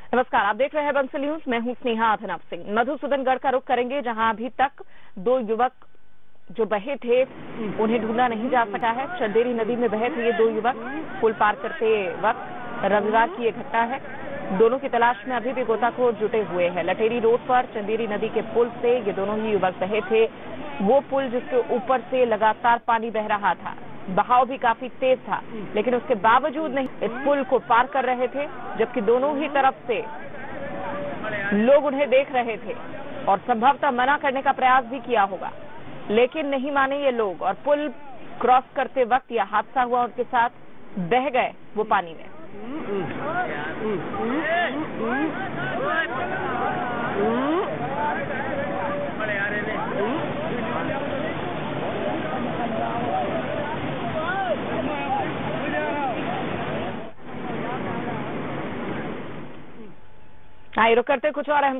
नमस्कार, आप देख रहे हैं बंसल न्यूज। मैं हूं स्नेहा अभिनव सिंह। मधुसूदनगढ़ का रुख करेंगे, जहां अभी तक 2 युवक जो बहे थे उन्हें ढूंढा नहीं जा सका है। चंदेरी नदी में बहे थे ये 2 युवक। पुल पार करते वक्त रविवार की ये घटना है। दोनों की तलाश में अभी भी गोताखोर जुटे हुए हैं। लटेरी रोड पर चंदेरी नदी के पुल से ये दोनों ही युवक बहे थे। वो पुल जिसके ऊपर से लगातार पानी बह रहा था, बहाव भी काफी तेज था, लेकिन उसके बावजूद नहीं इस पुल को पार कर रहे थे, जबकि दोनों ही तरफ से लोग उन्हें देख रहे थे और संभवतः मना करने का प्रयास भी किया होगा, लेकिन नहीं माने ये लोग और पुल क्रॉस करते वक्त यह हादसा हुआ। उनके साथ बह गए वो पानी में। रुक करते कुछ और अहम